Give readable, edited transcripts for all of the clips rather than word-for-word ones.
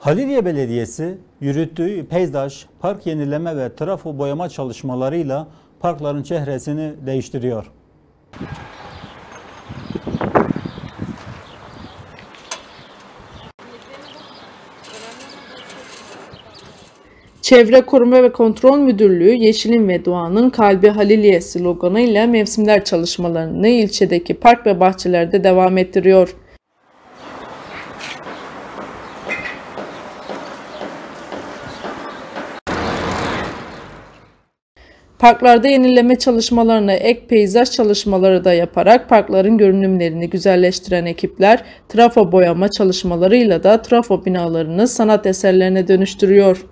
Haliliye Belediyesi yürüttüğü peyzaj, park yenileme ve trafo boyama çalışmalarıyla parkların çehresini değiştiriyor. Çevre Koruma ve Kontrol Müdürlüğü, Yeşilin ve Doğanın Kalbi Haliliye sloganıyla mevsimler çalışmalarını ilçedeki park ve bahçelerde devam ettiriyor. Parklarda yenileme çalışmalarına ek peyzaj çalışmaları da yaparak parkların görünümlerini güzelleştiren ekipler, trafo boyama çalışmalarıyla da trafo binalarını sanat eserlerine dönüştürüyor.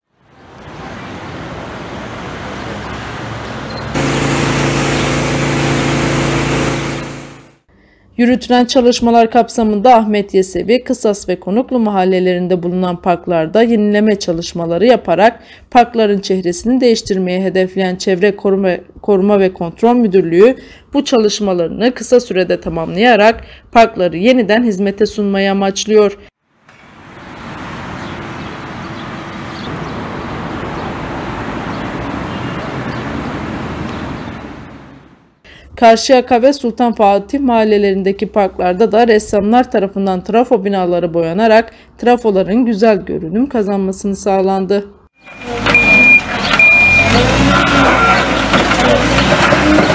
Yürütülen çalışmalar kapsamında Ahmet Yesevi, Kısas ve Konuklu mahallelerinde bulunan parklarda yenileme çalışmaları yaparak parkların çehresini değiştirmeye hedefleyen Çevre Koruma ve Kontrol Müdürlüğü bu çalışmalarını kısa sürede tamamlayarak parkları yeniden hizmete sunmayı amaçlıyor. Karşıyaka ve Sultan Fatih mahallelerindeki parklarda da ressamlar tarafından trafo binaları boyanarak trafoların güzel görünüm kazanmasını sağlandı.